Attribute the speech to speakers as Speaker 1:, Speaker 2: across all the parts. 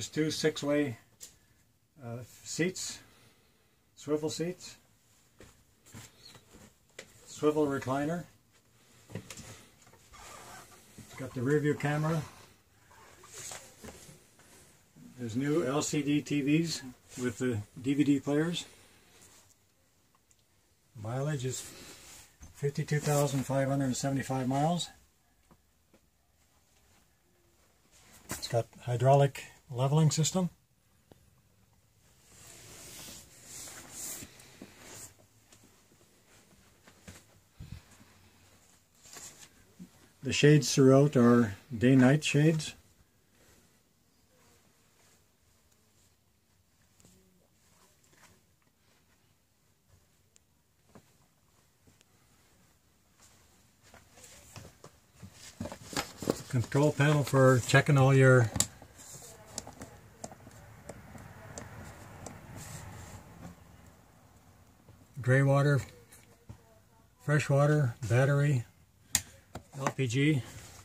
Speaker 1: There's two 6-way seats, swivel seats, swivel recliner. It's got the rear view camera. There's new LCD TVs with the DVD players. Mileage is 52,575 miles. It's got hydraulic leveling system. The shades throughout are day-night shades. Control panel for checking all your gray water, fresh water, battery, LPG.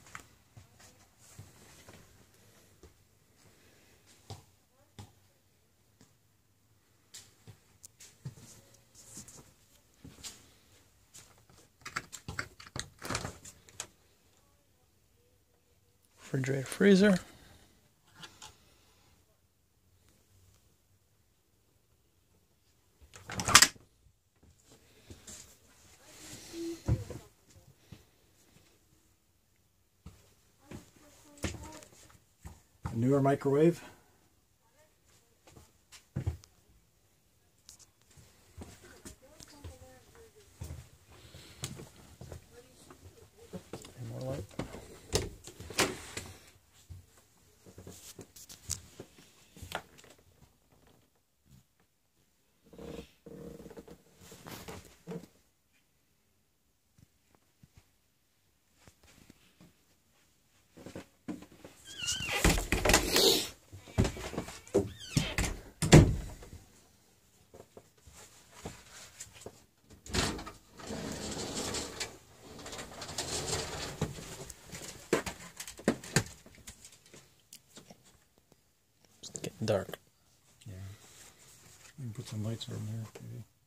Speaker 2: Refrigerator, freezer.
Speaker 1: A newer microwave.
Speaker 2: And more light. It's getting dark.
Speaker 1: Yeah. You can put some lights on there maybe.